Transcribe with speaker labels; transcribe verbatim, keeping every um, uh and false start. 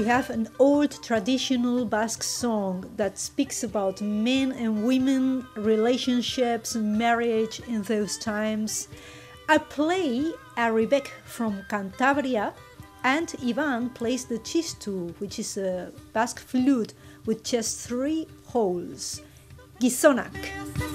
Speaker 1: have an old traditional Basque song that speaks about men and women, relationships, marriage in those times. I play a rebec from Cantabria, and Ivan plays the chistu, which is a Basque flute with just three holes. Gizonak.